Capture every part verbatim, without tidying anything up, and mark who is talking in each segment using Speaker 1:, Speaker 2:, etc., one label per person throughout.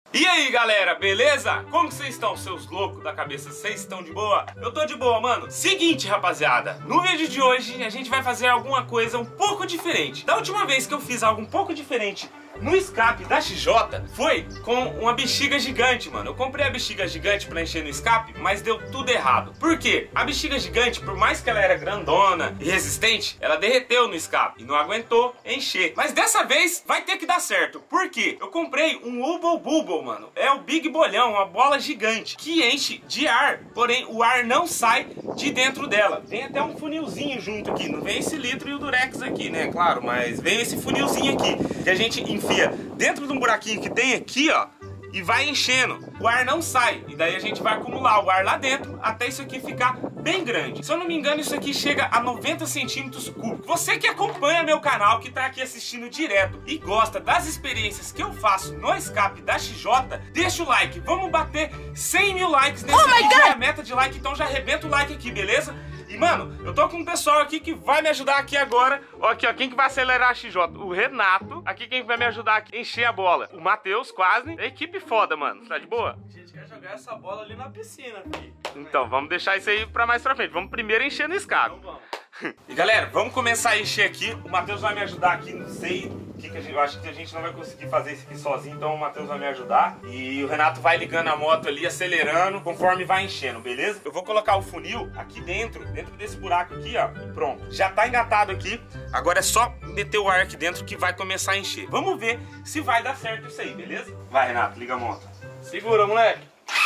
Speaker 1: E aí galera, beleza? Como que vocês estão, seus loucos da cabeça? Vocês estão de boa? Eu tô de boa, mano. Seguinte, rapaziada, no vídeo de hoje a gente vai fazer alguma coisa um pouco diferente. Da última vez que eu fiz algo um pouco diferente no escape da X J foi com uma bexiga gigante, mano. Eu comprei a bexiga gigante pra encher no escape, mas deu tudo errado. Por quê? A bexiga gigante, por mais que ela era grandona e resistente, ela derreteu no escape e não aguentou encher. Mas dessa vez vai ter que dar certo. Por quê? Eu comprei um Ubble Bubble, mano. É o Big Bolhão, uma bola gigante que enche de ar, porém o ar não sai de dentro dela. Vem até um funilzinho junto aqui. Não vem esse litro e o Durex aqui, né? Claro, mas vem esse funilzinho aqui que a gente enfia dentro de um buraquinho que tem aqui, ó, e vai enchendo. O ar não sai, e daí a gente vai acumular o ar lá dentro até isso aqui ficar bem grande. Se eu não me engano, isso aqui chega a noventa centímetros cúbicos. Você que acompanha meu canal, que tá aqui assistindo direto e gosta das experiências que eu faço no escape da X J, deixa o like. Vamos bater cem mil likes nesse
Speaker 2: oh
Speaker 1: vídeo, é a meta de like, então já arrebenta o like aqui, beleza? E, mano, eu tô com um pessoal aqui que vai me ajudar aqui agora. Ó, aqui, ó, quem que vai acelerar a X J? O Renato. Aqui quem vai me ajudar aqui a encher a bola? O Matheus, quase. Equipe foda, mano. Tá de boa?
Speaker 3: A gente quer jogar essa bola ali na piscina, filho.
Speaker 1: Então, vamos deixar isso aí pra mais pra frente. Vamos primeiro encher no escape.
Speaker 3: Então vamos.
Speaker 1: E, galera, vamos começar a encher aqui. O Matheus vai me ajudar aqui, não sei o que, que a gente... Eu acho que a gente não vai conseguir fazer isso aqui sozinho, então o Matheus vai me ajudar. E o Renato vai ligando a moto ali, acelerando, conforme vai enchendo, beleza? Eu vou colocar o funil aqui dentro, dentro desse buraco aqui, ó, e pronto. Já tá engatado aqui, agora é só meter o ar aqui dentro que vai começar a encher. Vamos ver se vai dar certo isso aí, beleza? Vai, Renato, liga a moto.
Speaker 3: Segura, moleque.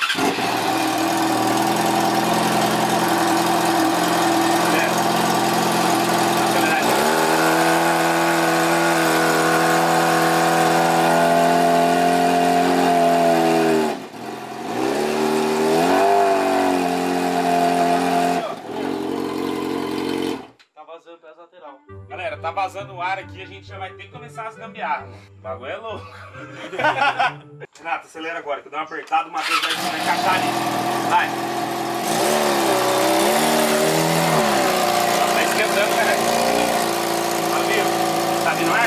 Speaker 1: Galera, tá vazando o ar aqui, a gente já vai ter que começar as gambiarras, mano. O bagulho é louco. Renato, acelera agora, que eu dou uma apertada, o Matheus vai encaixar ali. Vai. Tá esquentando, cara. Tá vindo? Tá vindo ar?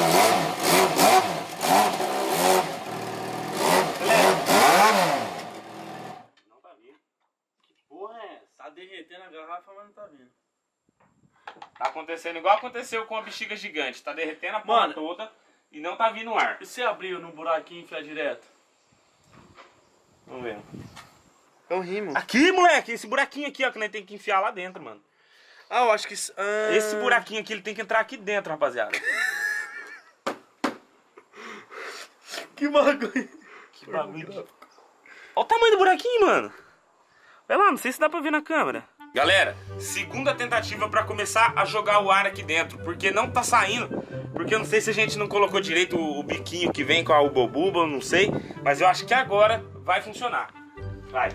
Speaker 1: Acelera. Não tá vindo.
Speaker 3: Que porra é essa? Tá derretendo a garrafa, mas não tá vindo.
Speaker 1: Tá acontecendo igual aconteceu com a bexiga gigante. Tá derretendo a porra toda e não tá vindo ar.
Speaker 3: E você abriu no buraquinho e enfiar direto?
Speaker 1: Vamos ver.
Speaker 3: É um rimo.
Speaker 1: Aqui, moleque, esse buraquinho aqui, ó, que nós tem que enfiar lá dentro, mano.
Speaker 3: Ah, eu acho que... Ah...
Speaker 1: Esse buraquinho aqui, ele tem que entrar aqui dentro, rapaziada.
Speaker 3: Que bagulho.
Speaker 1: Que bagulho. Olha o tamanho do buraquinho, mano. Vai lá, não sei se dá pra ver na câmera. Galera, segunda tentativa pra começar a jogar o ar aqui dentro, porque não tá saindo, porque eu não sei se a gente não colocou direito o, o biquinho que vem com a Ubble Bubble, não sei, mas eu acho que agora vai funcionar. Vai.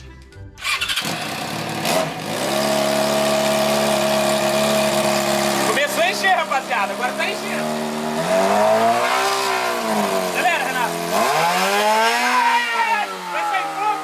Speaker 1: Começou a encher, rapaziada, agora tá enchendo. Acelera, Renato. Vai sair fogo.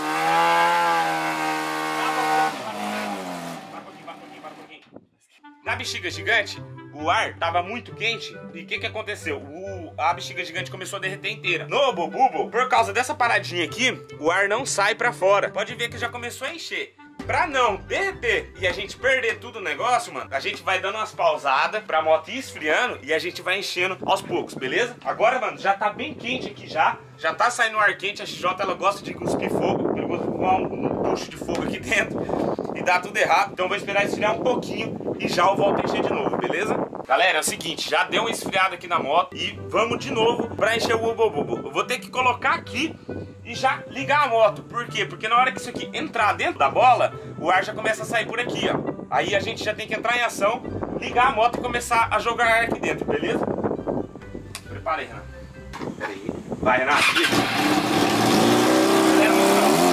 Speaker 1: Na bexiga gigante, o ar tava muito quente e o que que aconteceu? O, a bexiga gigante começou a derreter inteira. No Ubble Bubble, por causa dessa paradinha aqui, o ar não sai pra fora. Pode ver que já começou a encher. Pra não derreter e a gente perder tudo o negócio, mano, a gente vai dando umas pausadas pra moto ir esfriando e a gente vai enchendo aos poucos, beleza? Agora, mano, já tá bem quente aqui já. Já tá saindo ar quente, a X J ela gosta de cuspir fogo. Eu vou fumar um, um bucho de fogo aqui dentro e dá tudo errado. Então eu vou esperar esfriar um pouquinho e já eu volto a encher de novo, beleza? Galera, é o seguinte, já deu uma esfriada aqui na moto e vamos de novo pra encher o Ubble Bubble. Eu vou ter que colocar aqui e já ligar a moto. Por quê? Porque na hora que isso aqui entrar dentro da bola, o ar já começa a sair por aqui, ó. Aí a gente já tem que entrar em ação, ligar a moto e começar a jogar ar aqui dentro, beleza? Prepara aí, Renato. Pera aí. Vai, Renato. Acelera muito, não.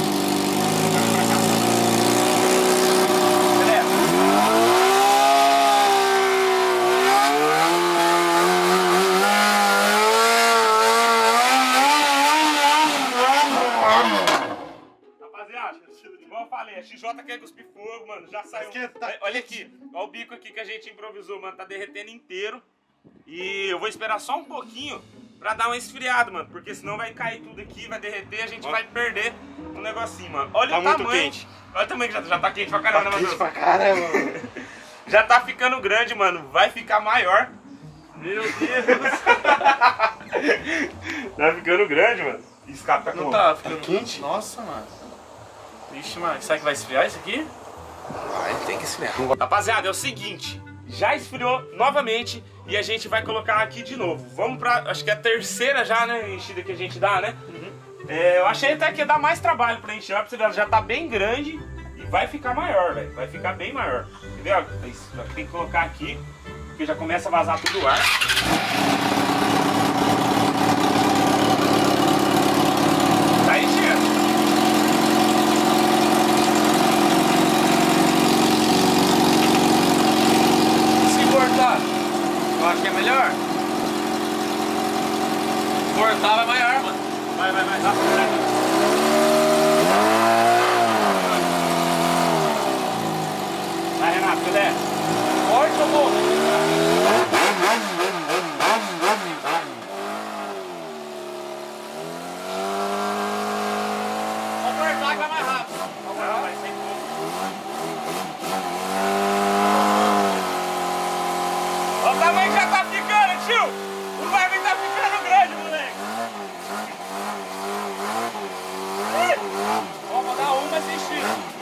Speaker 1: Igual eu falei, a X J quer cuspir fogo, mano. Já saiu. Olha aqui, olha o bico aqui que a gente improvisou, mano. Tá derretendo inteiro. E eu vou esperar só um pouquinho pra dar uma esfriada, mano. Porque senão vai cair tudo aqui, vai derreter, a gente vai perder um negocinho, mano. Olha
Speaker 2: Tá
Speaker 1: o
Speaker 2: muito
Speaker 1: tamanho.
Speaker 2: quente.
Speaker 1: Olha o tamanho que já, já tá quente pra caramba,
Speaker 2: Tá
Speaker 1: né,
Speaker 2: quente
Speaker 1: mano?
Speaker 2: pra caramba, mano.
Speaker 1: Já tá ficando grande, mano. Vai ficar maior.
Speaker 3: Meu Deus.
Speaker 1: Tá ficando grande, mano. Escape tá
Speaker 3: Não
Speaker 1: como?
Speaker 3: tá ficando
Speaker 2: quente?
Speaker 3: Nossa, mano. Vixe, mano. Será que vai esfriar isso aqui?
Speaker 2: Vai, tem que esfriar.
Speaker 1: Rapaziada, é o seguinte. Já esfriou novamente e a gente vai colocar aqui de novo. Vamos pra, acho que é a terceira já, né, enchida que a gente dá, né?
Speaker 3: Uhum.
Speaker 1: É, eu achei até que ia dar mais trabalho pra encher, pra você ver, ela já tá bem grande e vai ficar maior, velho. Vai ficar bem maior. Entendeu? Isso, tem que colocar aqui, porque já começa a vazar tudo o ar. Tá enchendo.
Speaker 3: Cortar. Eu acho que é melhor. Cortar vai maior, mano.
Speaker 1: Vai, vai, vai. Dá pra tirar. Vai, Renato, Pelé.
Speaker 3: Corta ou morro?
Speaker 1: Vou cortar que vai mais rápido. Não, vai sem pouco. Olha o tamanho que já tá ficando, tio! O bagulho tá ficando grande, moleque!
Speaker 3: Vamos dar uma assistida.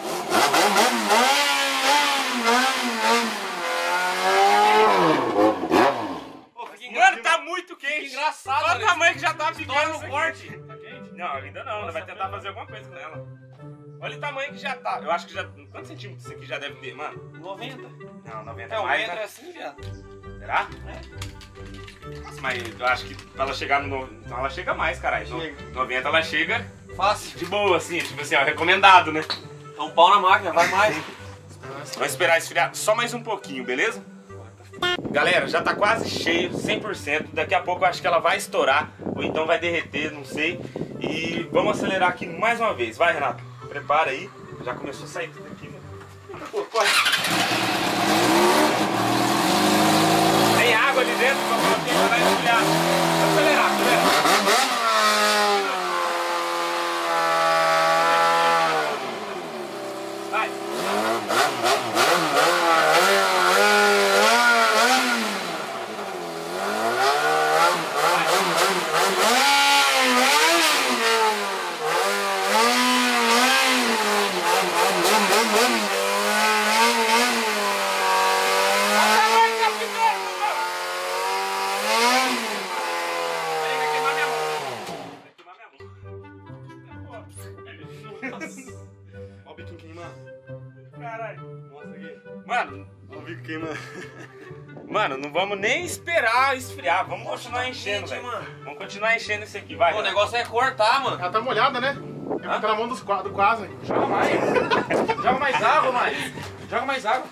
Speaker 1: Mano, tá muito quente!
Speaker 3: Engraçado,
Speaker 1: Olha o
Speaker 3: né?
Speaker 1: tamanho que já tá ficando
Speaker 3: Estoura
Speaker 1: isso
Speaker 3: no
Speaker 1: aqui.
Speaker 3: corte. Tá quente?
Speaker 1: Não, ainda não, ainda vai tentar fazer alguma coisa com ela. Olha o tamanho que já tá. Eu acho que já. Quantos centímetros isso aqui já deve ter, mano?
Speaker 3: noventa.
Speaker 1: Não, noventa
Speaker 3: É,
Speaker 1: é
Speaker 3: um
Speaker 1: mais,
Speaker 3: metro é
Speaker 1: né?
Speaker 3: assim, viado.
Speaker 1: Será?
Speaker 3: É.
Speaker 1: Nossa, mas eu acho que pra ela chegar no. no- Então ela chega mais, caralho. No-
Speaker 3: Chega.
Speaker 1: noventa ela chega
Speaker 3: Fácil.
Speaker 1: de boa, assim, tipo assim, ó, recomendado, né?
Speaker 3: É um pau na máquina, vai mais.
Speaker 1: Vamos esperar esfriar só mais um pouquinho, beleza? Galera, já tá quase cheio, cem por cento. Daqui a pouco eu acho que ela vai estourar, ou então vai derreter, não sei. E vamos acelerar aqui mais uma vez. Vai, Renato, prepara aí. Já começou a sair tudo aqui, né? Pô, corre. Tem água ali dentro pra colocar pra dar esfriar. Vamos acelerar, acelera. Vai.
Speaker 2: Ó o biquinho queimando.
Speaker 1: Caralho.
Speaker 2: Mostra aqui.
Speaker 1: Mano,
Speaker 2: Ó o bico queimando.
Speaker 1: mano, não vamos nem esperar esfriar. Vamos continuar enchendo,
Speaker 3: quente,
Speaker 1: velho.
Speaker 3: mano.
Speaker 1: Vamos continuar enchendo isso aqui, vai.
Speaker 3: Pô, o negócio é cortar, mano.
Speaker 2: Ela tá molhada, né? Eu
Speaker 1: Hã?
Speaker 2: tá na mão dos, qua- do quase.
Speaker 3: Joga mais. Joga mais água, mais. Joga mais água.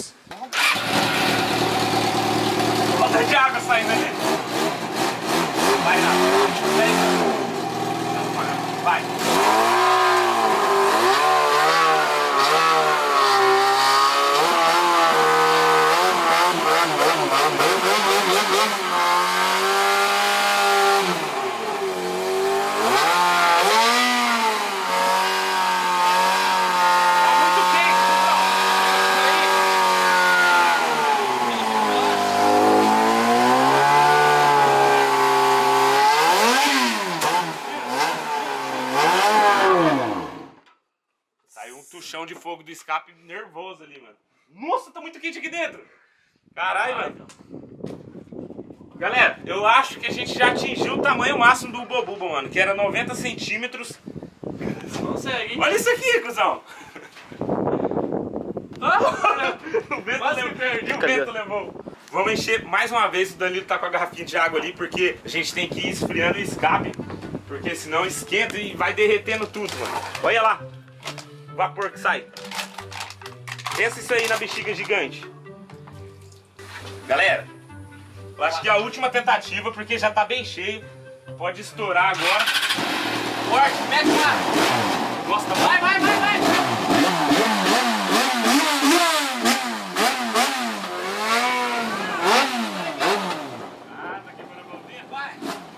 Speaker 1: Falta de água saindo ali. Vai, Renato. Vai. Tá muito quente, saiu um tuchão de fogo do escape nervoso ali, mano. Nossa, tá muito quente aqui dentro. Caralho, mano. Galera, eu acho que a gente já atingiu o tamanho máximo do Bobuba, mano, que era noventa centímetros.
Speaker 3: Consegue.
Speaker 1: Olha isso aqui, cuzão. O vento
Speaker 3: Quase
Speaker 1: levou.
Speaker 3: me perdi.
Speaker 1: O vento levou. Vamos encher mais uma vez. O Danilo tá com a garrafinha de água ali, porque a gente tem que ir esfriando o escape, porque senão esquenta e vai derretendo tudo, mano. Olha lá. O vapor que sai. Pensa isso aí na bexiga gigante. Galera, eu acho que é a última tentativa, porque já tá bem cheio. Pode estourar agora.
Speaker 3: Forte, mete lá.
Speaker 1: Nossa, tá
Speaker 3: Vai, vai, vai, vai.
Speaker 1: Ah, tá quebrando a mãozinha?
Speaker 3: Vai.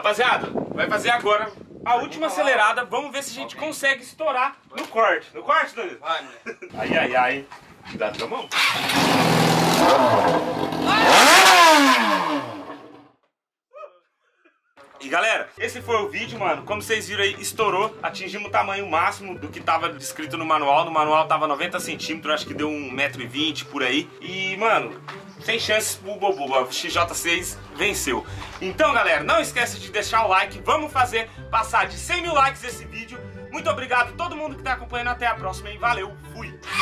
Speaker 1: Rapaziada, vai fazer agora a última acelerada. Vamos ver se a gente consegue estourar no corte. No corte, Danilo?
Speaker 3: Vai, moleque.
Speaker 1: Ai, ai, ai. Cuidado com a mão. E galera, esse foi o vídeo, mano. Como vocês viram aí, estourou. Atingimos o tamanho máximo do que tava descrito no manual. No manual tava noventa centímetros, acho que deu um metro e vinte por aí. E, mano, sem chances pro Bobo. A X J seis venceu. Então, galera, não esquece de deixar o like. Vamos fazer passar de cem mil likes esse vídeo. Muito obrigado a todo mundo que tá acompanhando. Até a próxima e valeu, fui!